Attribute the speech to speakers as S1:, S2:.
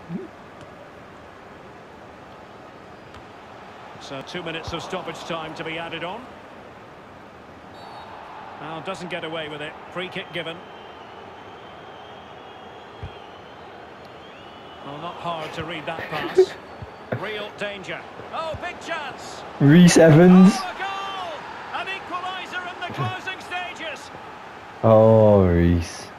S1: So 2 minutes of stoppage time to be added on. Now doesn't get away with it. Free kick given. Well, not hard to read that pass. Real danger. Oh, big chance.
S2: Reece Evans.
S1: Oh, a goal! An equaliser in the closing stages.
S2: Oh, Reece.